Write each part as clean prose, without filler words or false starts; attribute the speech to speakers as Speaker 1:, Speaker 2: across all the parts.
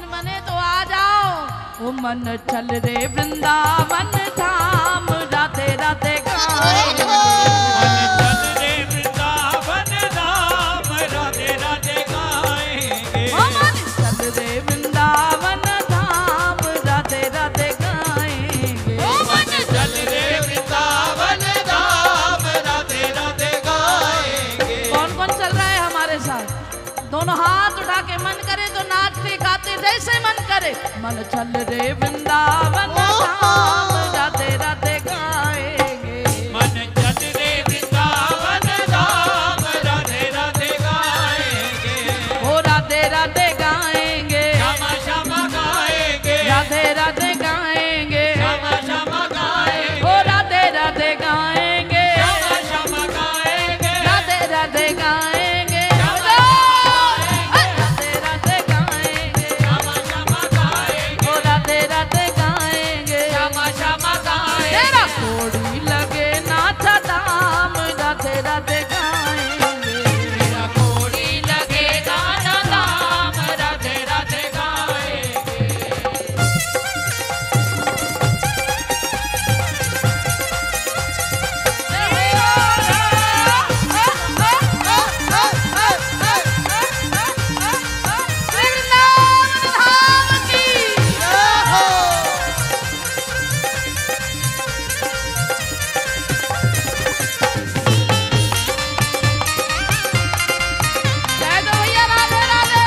Speaker 1: मन मने तो आ जाओ। ओ मन चल रे वृंदावन धाम, राधे राधे गाए।
Speaker 2: मन चल रे वृंदावन धाम, राधे राधे गाएंगे।
Speaker 1: ओ मन चल रे वृंदावन धाम, राधे राधे गाएंगे।
Speaker 2: ओ मन चल रे वृंदावन धाम, राधे राधे गाएंगे।
Speaker 1: कौन कौन चल रहा है हमारे साथ? दोनों हाथ उठा के मन करे तो नाचते गाते जैसे मन करे। मन चल रे वृंदावन धाम, राधे राधे गाएंगे।
Speaker 2: मन चल रे वृंदावन धाम, राधे राधे गाएंगे।
Speaker 1: ओ राधे राधे गाएंगे,
Speaker 2: श्यामा श्यामा गाएंगे।
Speaker 1: राधे राधे गाएंगे।
Speaker 2: श्यामा श्यामा गाएंगे।
Speaker 1: ओ राधे राधे गाएंगे,
Speaker 2: श्यामा श्यामा गाएंगे।
Speaker 1: राधे राधे गाएंगे।
Speaker 2: श्यामा
Speaker 1: राधे राधे गाएंगे,
Speaker 2: श्यामा श्यामा गाएंगे।
Speaker 1: ओ राधे राधे गाएंगे।
Speaker 2: श्यामा श्यामा गाएंगे।
Speaker 1: तेरा कोड़ी लगे नाचा दाम, राधे राधे गाएंगे।
Speaker 2: मेरा कोड़ी लगे गाना धाम, राधे राधे गाएंगे।
Speaker 1: जय दो भैया, राधे राधे।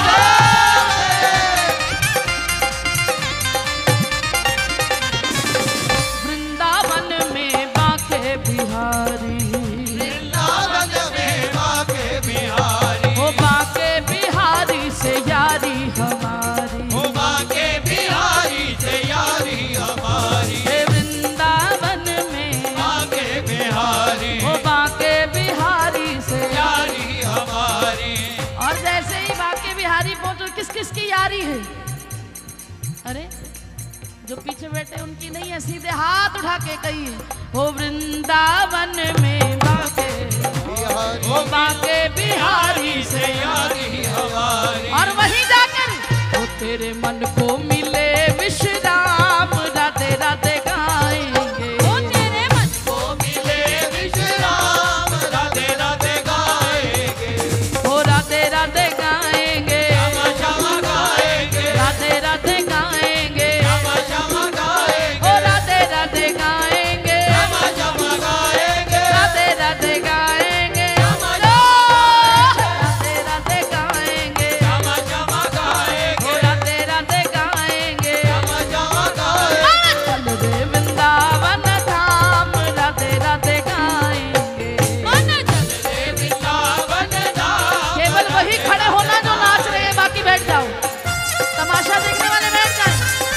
Speaker 1: वृंदावन में बाके बिहारी,
Speaker 2: वृंदावन में बाके बिहारी।
Speaker 1: ओ बाके बिहारी से यारी हमारी।
Speaker 2: ओ बाके बिहारी से यारी हमारी।
Speaker 1: हे वृंदावन में
Speaker 2: बाके बिहारी
Speaker 1: ओ बाके बिहारी से।
Speaker 2: यारी हमारी।
Speaker 1: और जैसे ही बाके बिहारी पहुंचो, किस किस की यारी है? अरे जो पीछे बैठे उनकी नहीं है, सीधे हाथ उठा के कहिए। ओ वृंदावन में बाके, ओ बाके बिहारी से
Speaker 2: यारी हमारी।
Speaker 1: और वहीं जाकर ओ तेरे मन को मिले विश्राम, राधे राधे गाएंगे। ओ तेरे मन
Speaker 2: को मिले विश्राम, राधे राधे गाएंगे।
Speaker 1: ओ राधे राधे गाएंगे,
Speaker 2: श्यामा श्यामा गाएंगे।
Speaker 1: राधे राधे गाएंगे।
Speaker 2: श्यामा श्यामा गाएंगे।
Speaker 1: ओ राधे राधे गाएंगे,
Speaker 2: श्यामा श्यामा गाएंगे।
Speaker 1: राधे राधे गाएंगे।
Speaker 2: श्यामा
Speaker 1: राधे राधे गाएंगे,
Speaker 2: श्यामा श्यामा गाएंगे।
Speaker 1: ओ राधे राधे गाएंगे।
Speaker 2: श्यामा श्यामा गाएंगे।
Speaker 1: चल रे वृंदावन धाम, राधे राधे गाएंगे।
Speaker 2: मन चल रे वृंदावन धाम।
Speaker 1: केवल वही खड़े होना जो नाच रहे हैं, बाकी बैठ जाओ। तमाशा देखने वाले बैठ जाए।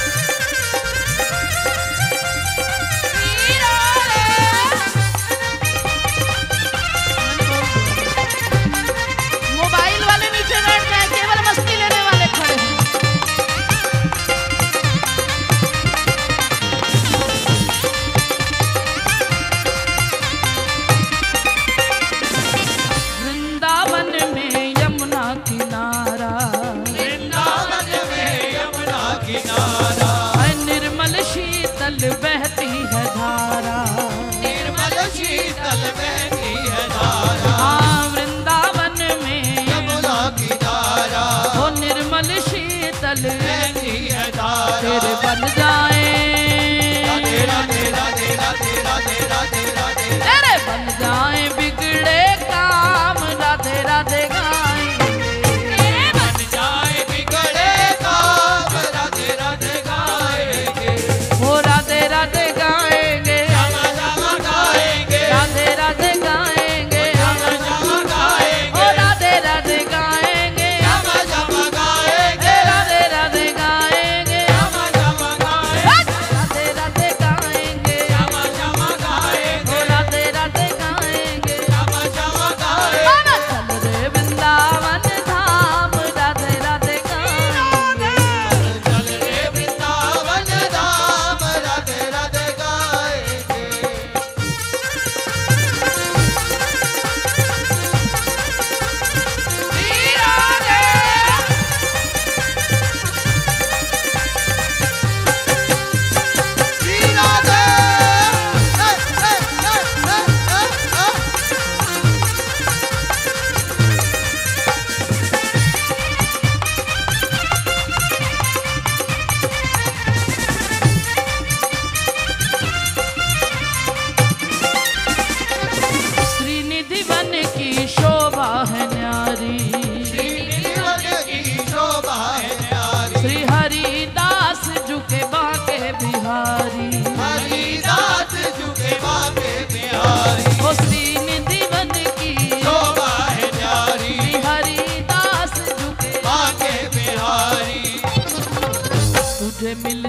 Speaker 1: मोबाइल वाले नीचे बैठ जाए, केवल मस्ती लेने वाले खड़े हैं। वृंदावन में यमुना किनारा,
Speaker 2: वृंदावन में यमुना किनारा।
Speaker 1: निर्मल शीतल बहती है धारा।
Speaker 2: निर्मल शीतल बहती है धारा।
Speaker 1: हाँ वृंदावन में
Speaker 2: यमुना किनारा।
Speaker 1: वो निर्मल शीतल
Speaker 2: बहती है धारा।
Speaker 1: तेरे बन जाए,
Speaker 2: राधे राधे राधे राधे राधे राधे राधे।
Speaker 1: तेरे बन जाए बिगड़े काम, राधे राधे गाएंगे।
Speaker 2: बन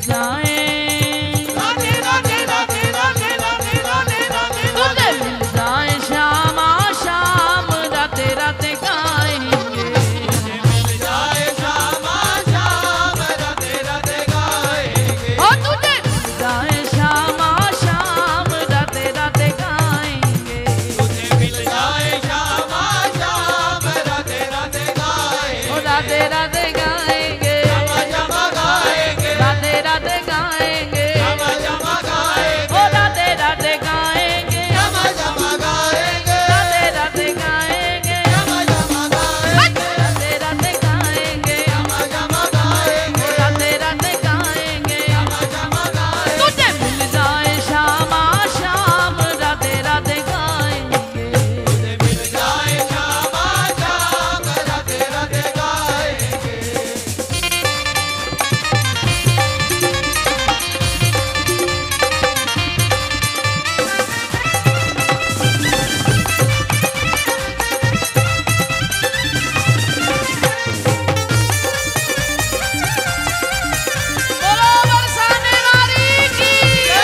Speaker 1: जाए,
Speaker 2: राधे राधे राधे राधे राधे राधे राधे
Speaker 1: तुझे मिल जाए श्यामा श्याम राधे राधे गाएंगे।
Speaker 2: मिल जाए श्यामा श्याम राधे राधे गाएंगे।
Speaker 1: ओ तुझे मिल जाए श्यामा श्याम राधे राधे गाएंगे।
Speaker 2: तुझे मिल जाए श्यामा श्याम राधे राधे गाएंगे।
Speaker 1: ओ राधे राधे गाएंगे,
Speaker 2: जमा जमा गाएंगे,
Speaker 1: राधे राधे गाएंगे,
Speaker 2: जमा जमा गाएंगे,
Speaker 1: ओ राधे राधे गाएंगे,
Speaker 2: जमा जमा गाएंगे,
Speaker 1: राधे राधे गाएंगे,
Speaker 2: जमा जमा गाएंगे,
Speaker 1: राधे राधे गाएंगे,
Speaker 2: जमा जमा गाएंगे,
Speaker 1: राधे राधे गाएंगे।
Speaker 2: जमा जमा गाएंगे।
Speaker 1: तुझे मिल जाए श्यामा श्याम राधे राधे गाएंगे।
Speaker 2: तुझे मिल जाए श्यामा श्याम राधे राधे गाएंगे।
Speaker 1: बोलो बरसाने वाली की।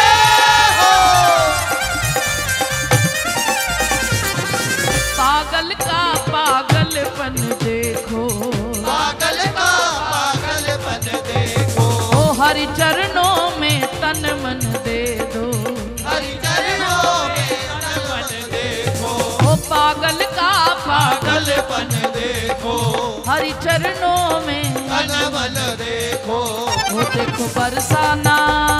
Speaker 1: पागल का पागलपन देखो,
Speaker 2: पागल का पागलपन देखो,
Speaker 1: ओ हरि चरणों में तन मन दे दो।
Speaker 2: हरि चरणों में तन मन देखो,
Speaker 1: ओ पागल का पागल
Speaker 2: पागलपन देखो,
Speaker 1: हरि चरणों में,
Speaker 2: तन मन देखो।
Speaker 1: ओ देखो बरसाना,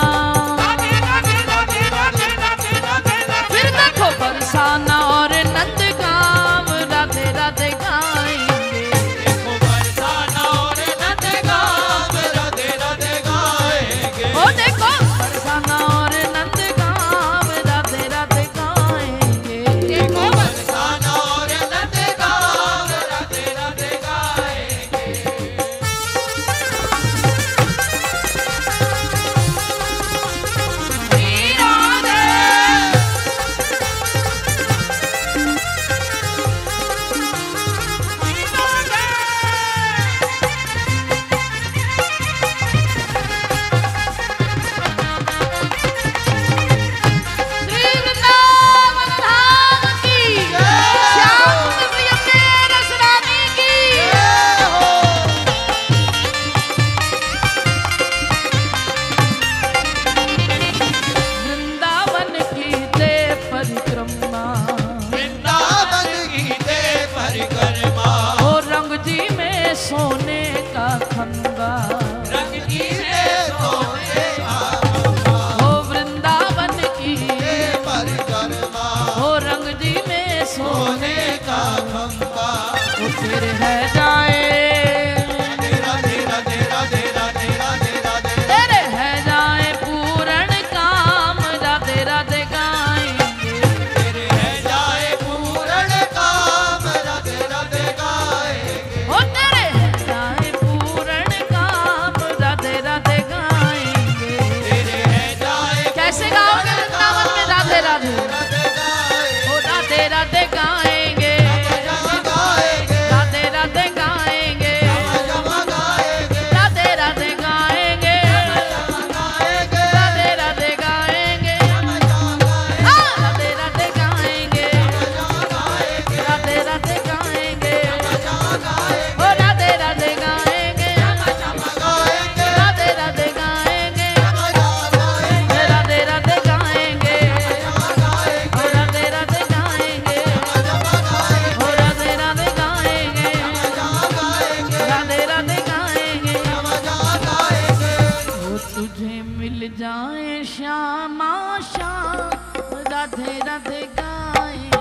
Speaker 1: फिर देखो बरसाना और नंदगाम राधे राधे गाएंगे।
Speaker 2: देखो बरसाना और नंदगाम राधे राधे गाएंगे।
Speaker 1: ओ देखो बरसाना और नंदगाम राधे राधे गाएंगे।
Speaker 2: देखो बरसाना और नंदगाम राधे राधे गाएंगे।
Speaker 1: श्री वृंदावन धाम की, श्याम प्रिय में रस रानी की। वृंदावन की दे परिक्रमा,
Speaker 2: वृंदावन की दे परिक्रमा,
Speaker 1: ओ रंग जी में सोने का खंबा,
Speaker 2: रंग की दे सोने का खंबा।
Speaker 1: ओ वृंदावन की,
Speaker 2: दे परिक्रमा,
Speaker 1: ओ रंग जी में सोने
Speaker 2: सोने का खंबा।
Speaker 1: ओ फिर है जाए,
Speaker 2: राधे राधे राधे राधे राधे राधे।
Speaker 1: तेरे है जाए पूर्ण काम राधे राधे गाएंगे।
Speaker 2: तेरे है जाए पूर्ण काम राधे राधे गाएंगे।
Speaker 1: ओ तेरे है जाए पूर्ण काम राधे राधे गाएंगे।
Speaker 2: तेरे है जाए
Speaker 1: कैसे गाओगे वृंदावन में राधे राधे?
Speaker 2: राधे गाएंगे।
Speaker 1: ओ राधे राधे गाएंगे,
Speaker 2: जमा गाएंगे,
Speaker 1: राधे राधे गाएंगे,
Speaker 2: जमा गाएंगे,
Speaker 1: राधे राधे गाएंगे,
Speaker 2: जमा गाएंगे,
Speaker 1: राधे राधे गाएंगे,
Speaker 2: जमा गाएंगे,
Speaker 1: हाँ राधे राधे गाएंगे,
Speaker 2: जमा गाएंगे,
Speaker 1: राधे राधे गाएंगे,
Speaker 2: जमा गाएंगे,
Speaker 1: ओ राधे राधे गाएंगे,
Speaker 2: जमा गाएंगे,
Speaker 1: राधे राधे गाएंगे,
Speaker 2: जमा गाएंगे,
Speaker 1: राधे राधे गाएंगे,
Speaker 2: जमा गाएंगे,
Speaker 1: ओ राधे राधे गाएंगे,
Speaker 2: जमा गाएंगे,
Speaker 1: ओ राधे राधे गाएंगे,
Speaker 2: जमा गाएंगे,
Speaker 1: राधे राधे गाएंगे।
Speaker 2: जमा गाएंगे।
Speaker 1: वो तुझे मिल जाए श्यामा श्याम राधे राधे गाएंगे।